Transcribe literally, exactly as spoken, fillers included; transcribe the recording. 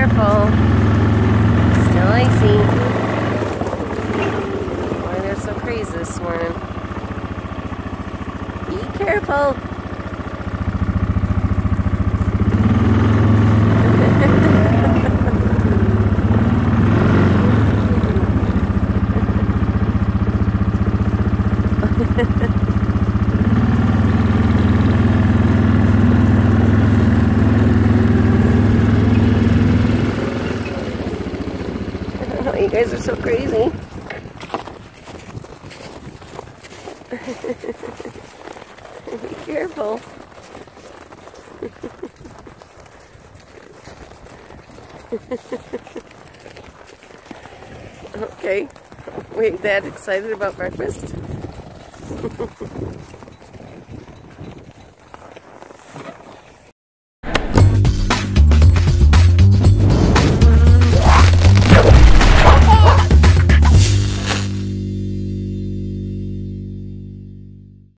careful. Still icy. Why they're so crazy this morning. Be careful. Oh, you guys are so crazy. Be careful. Okay, we that excited about breakfast?